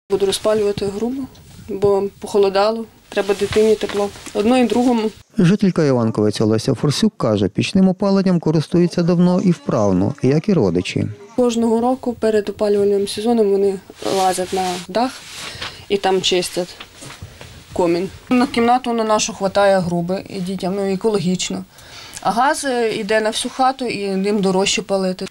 Буду розпалювати грубо, бо похолодало, треба дитині тепло. Одно і другому. Жителька Іванковиці Олеся Форсюк каже, пічним опаленням користується давно і вправно, як і родичі. Кожного року перед опалювальним сезоном вони лазять на дах і там чистять комін. На кімнату на нашу вистачає груби і дітям, і екологічно. А газ йде на всю хату і їм дорожче палити.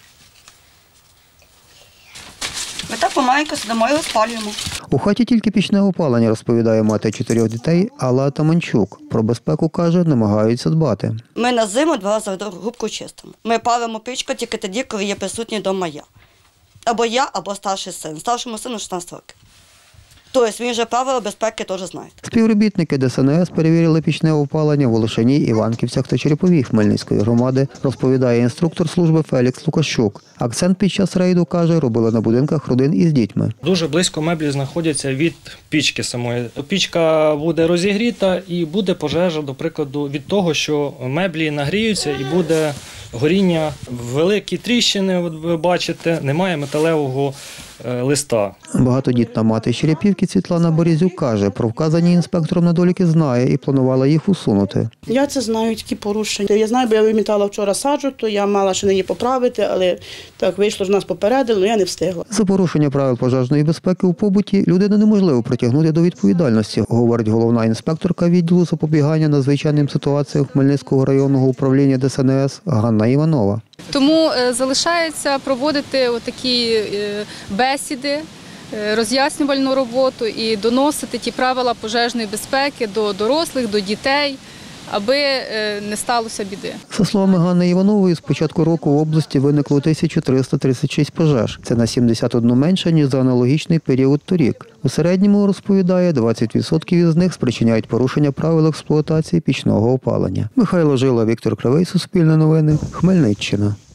Ми так помаленьку сидимо і розпалюємо. У хаті тільки пічне опалення, розповідає мати 4 дітей Алла Атаманчук. Про безпеку, каже, намагаються дбати. Ми на зиму 2 рази грубку чистимо. Ми палимо пічку тільки тоді, коли є присутній вдома я. Або я, або старший син. Старшому сину 16 років. Тобто він вже правила безпеки теж знає. Співробітники ДСНС перевірили пічне опалення в Волошині, Іванківцях та Череповій Хмельницької громади, розповідає інструктор служби Фелікс Лукащук. Акцент під час рейду, каже, робили на будинках родин із дітьми. Дуже близько меблі знаходяться від пічки самої. Пічка буде розігріта і буде пожежа, до прикладу, від того, що меблі нагріються і буде горіння. Великі тріщини, от ви бачите, немає металевого листа. Багатодітна мати Черепівки Світлана Борізюк каже, про вказані інспектором недоліки знає і планувала їх усунути. Я це знаю, такі порушення. Я знаю, бо я вимітала вчора саджу, то я мала ще її поправити, але так вийшло, що нас попередили, але я не встигла. За порушення правил пожежної безпеки у побуті людину неможливо притягнути до відповідальності, говорить головна інспекторка відділу запобігання надзвичайним ситуаціям Хмельницького районного управління ДСНС Ганна Іванова. Тому залишається проводити такі бесіди, роз'яснювальну роботу і доносити ті правила пожежної безпеки до дорослих, до дітей, аби не сталося біди. За словами Ганни Іванової, з початку року в області виникло 1336 пожеж. Це на 71 менше, ніж за аналогічний період торік. У середньому, розповідає, 20% із них спричиняють порушення правил експлуатації пічного опалення. Михайло Жила, Віктор Кривий, Суспільне новини, Хмельниччина.